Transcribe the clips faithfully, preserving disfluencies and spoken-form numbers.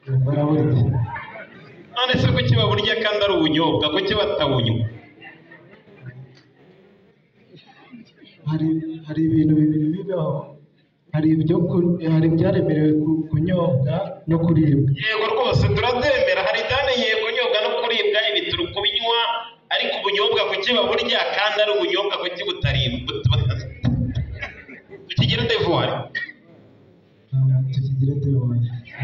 baraburya. None se kuki baburya kandi ari ubunyobwa, kuki batabunywa? hari hari ibintu bibiri bibaho, hari ibyo hari ibyaremerewe kunyobwa no kuribwa. Yego rwose turabyemera, hari ibyanemerewe kunyobwa no kuribwa, ibi turi kubinywa, ariko ubunyobwa kuki baburya kandi ari ubunyobwa kuki butaribwa? Tukigira devoir tukigira devoir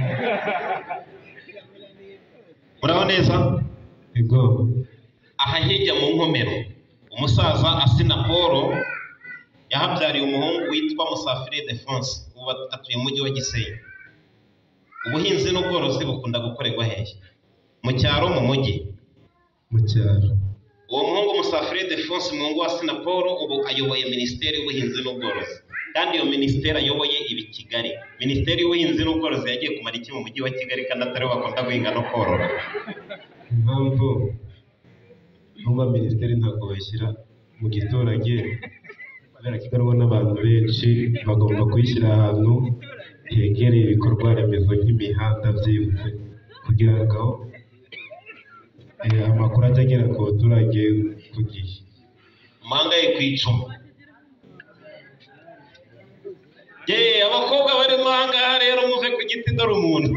muraho neza. Yego. Aha hirya mu nkomero umusaza Asina Paul yahabyariye umuhungu witwa Musafiri Defonse, ubu atuye mu mujyi wa Gisenyi. Ubuhinzi n'ubworozi bukunda gukorerwa hehe? Mu cyaro, mu mujyi? Mu cyaro. Uwo muhungu Musafiri Defonse, umuhungu wa Asina Paul, ubu ayoboye Minisiteri y'Ubuhinzi n'Ubworozi, kandi iyo minisiteri ayoboye ibi Kigali. Minisiteri y'Ubuhinzi n'Ubworozi yagiye kumara iki mu mujyi wa Kigali kandi atari bakunda guhinga no korora? Impamvu nuba minisiteri ntabwo bashyira mu giturage, kubera kiganwa n'abantu benshi, bagomba kuyishyira ahantu hegereye ibikorwa remezo nk'imihanda byihuse, kugira ngo amakuru ajya agera ku baturage ku gihe. Manga ye kwicuma. Ye abakobwa bari manga rero muve ku giti dore umuntu.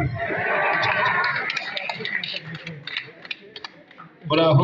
Bravo.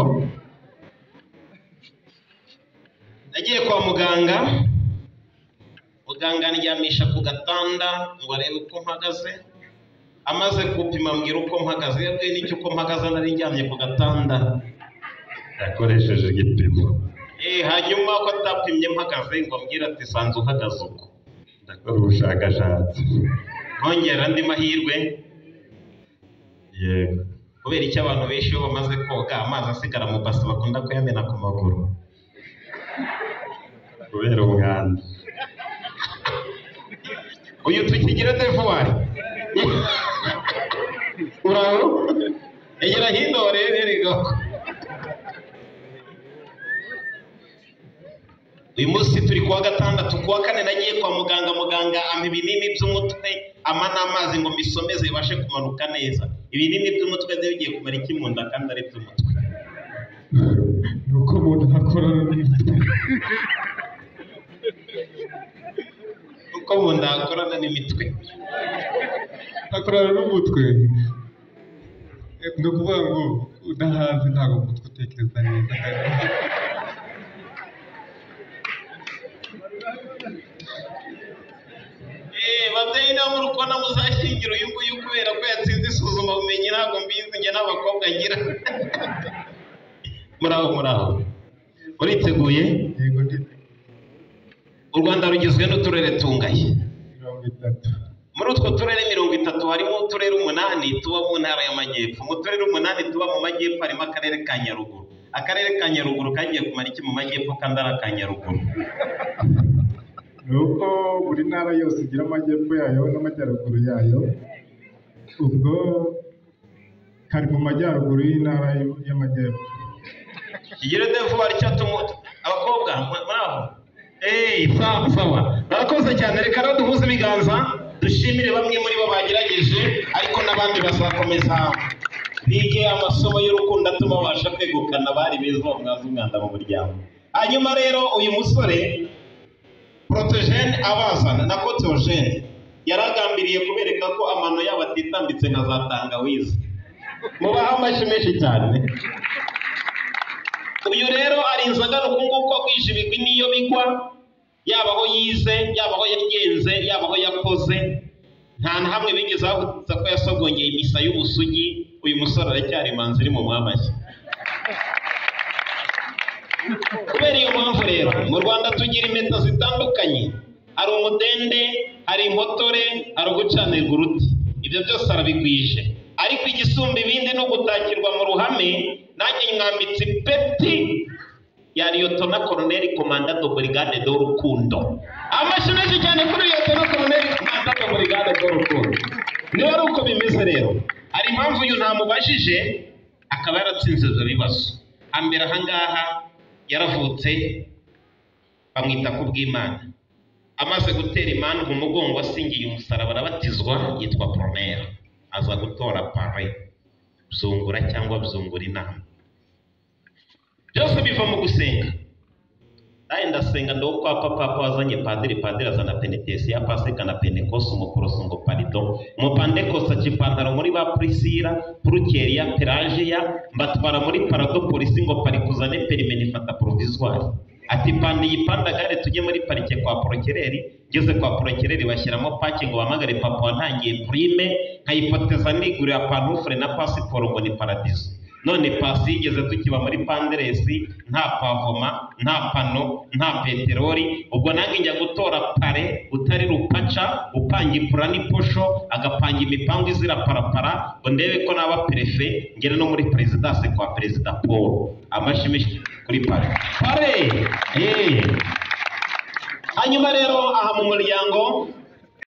Nagiye kwa muganga, muganga andyamisha ku gatanda ngo arebe uko mpagaze. Amaze gupima ambwira uko mpagaze, yabwiye n'icyo uko mpagaze, nari ndyamye ku gatanda. Yakoresheje igipimo. Eh, hanyuma ko atapimye mpagaze ngo ambwira ati sanzu uhagaze uko. Ndakora ubushakashatsi. Nkongera andi mahirwe. Yego. Kubera icyo abantu benshi iyo bamaze koga amazi asigara mu basi bakunda kuyamena ku maguru. Kubera umwanda. Uyu tukigira devoir. Uraho? Egera hino rero rego. Uyu munsi turi kuwa gatandatu, kuwa kane nagiye kwa muganga, muganga ampa ibinini by'umutwe, ama n'amazi ngo mbisomeze bibashe kumanuka neza. Ibinini by'umutwe byo bigiye kumara iki mu nda kandi ari by'umutwe? Nuko umuntu akorana n'imitwe. Uko mu nda akorana n'imitwe. Akorana n'umutwe. Ni ukuvuga ngo udahaze ntabwo umutwe utekereza neza. Eh, babyeyi namwe urukona muzashyingira uyu nguyu kubera ko yatsinze isuzuma bumenyi, ntabwo mbizi njye n'abakobwa ngira. Muraho muraho. Uriteguye? Yego ndite. U Rwanda rugizwe n'uturere tungahe? Mirongo itatu. Muri utwo turere mirongo itatu harimo uturere umunani tuba mu ntara y'Amajyepfo. Mu turere umunani tuba mu Majyepfo harimo akarere ka Nyaruguru. Akarere ka Nyaruguru kagiye kumara iki mu Majyepfo kandi ari aka Nyaruguru? Nuko buri ntara yose igira amajyepfo yayo n'amajyaruguru yayo, ubwo kari mu majyaruguru y'intara y'Amajyepfo. Kigire devoir cyatuma abakobwa muraho. Eh, sawa sawa. Barakoze cyane, reka rero duhuze ibiganza dushimire bamwe muri bo bagerageje, ariko n'abandi bazakomeza bige amasomo y'urukundo atuma babasha kwegukana bari beza mwaza umwanda mu muryango. Hanyuma rero uyu musore Protogene abazana na Protogene yaragambiriye kubereka ko amano yabo atitambitse nka za tangawizi. Mubaha amashyi menshi cyane. Uyu rero ari inzagano kunguko kwije ibigwi niyo bigwa, yaba aho yize, yaba aho yagenze, yaba aho yakoze, nta na hamwe bigeze avuga ko yasogongeye imisa y'ubusugi. Uyu musore aracyari manzi iri mu mwamashyi. Kubera iyo mpamvu rero mu Rwanda tugira impeta zitandukanye, hari umudende, hari impotore, hari ugucanirwa uruti. Ibyo byose arabigwije, ariko igisumba ibindi no gutakirwa mu ruhame. Nanjye mwambitse ipeti ya Liyotona Koloneli Komanda do Brigade do Rukundo. Amashyi menshi cyane kuri Liyotona Koloneli Komanda do Brigade do Rukundo. Niba ari uko bimeze rero, hari impamvu uyu ntamubajije akaba yaratsinze ibyo bibazo. Hambere ahangaha yaravutse bamwita ku bw'Imana, amaze gutera imana mu mugongo asingiye umusaraba arabatizwa, yitwa Promera. aza gutora pare byungura cyangwa byungura inama. Byose biva mu gusenga. Naye ndasenga ndo kwa papa wazanye padiri, padiri azana penetesiya, pasika na pentekoste, umukoroso ngo pardon, mu pentekoste akipantaro muri ba Priscilla, Purukeriya, Pelagiya, mbatwara muri parado polisi ngo parikuzane perime nifata provisoire. Ati pandi yipandagare tujye muri parike kwa prokereri, ngeze kwa prokereri bashyiramo pake ngo bamagare papa wantangiye prime, nkayipoteza nigurira pantufure na pasiporo ngo ni paradiso. None pasi igeze tukiba muri panderesi, nta pavoma, nta pano, nta peteroli, ubwo nange njya gutora pare utari rupaca, upangipura n'iposho, agapanga imipango izira parapara, ngo ndebe ko naba perefe ngere no muri presidence kwa perezida Paul. Amashimishi kuri pare pare. Eh hanyuma rero aha mu muryango